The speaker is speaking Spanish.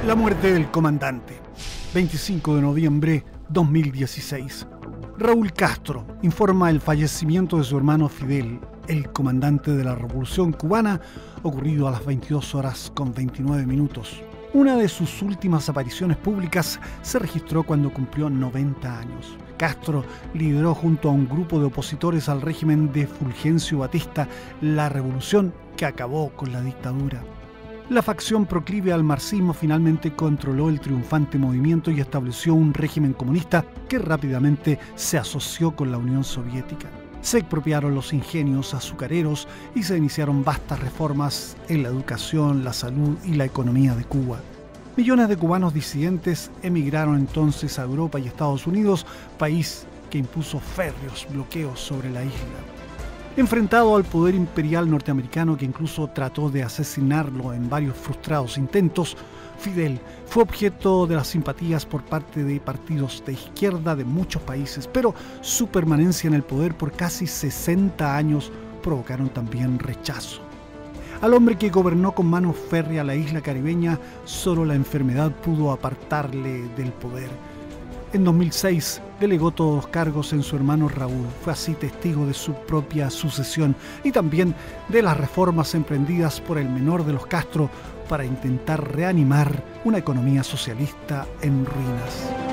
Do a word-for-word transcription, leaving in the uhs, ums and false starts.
La muerte del comandante. veinticinco de noviembre de dos mil dieciséis. Raúl Castro informa el fallecimiento de su hermano Fidel, el comandante de la Revolución Cubana, ocurrido a las veintidós horas con veintinueve minutos. Una de sus últimas apariciones públicas se registró cuando cumplió noventa años. Castro lideró junto a un grupo de opositores al régimen de Fulgencio Batista la revolución que acabó con la dictadura. La facción proclive al marxismo finalmente controló el triunfante movimiento y estableció un régimen comunista que rápidamente se asoció con la Unión Soviética. Se expropiaron los ingenios azucareros y se iniciaron vastas reformas en la educación, la salud y la economía de Cuba. Millones de cubanos disidentes emigraron entonces a Europa y Estados Unidos, país que impuso férreos bloqueos sobre la isla. Enfrentado al poder imperial norteamericano, que incluso trató de asesinarlo en varios frustrados intentos, Fidel fue objeto de las simpatías por parte de partidos de izquierda de muchos países, pero su permanencia en el poder por casi sesenta años provocaron también rechazo. Al hombre que gobernó con mano férrea la isla caribeña, solo la enfermedad pudo apartarle del poder. En dos mil seis delegó todos los cargos en su hermano Raúl. Fue así testigo de su propia sucesión y también de las reformas emprendidas por el menor de los Castro para intentar reanimar una economía socialista en ruinas.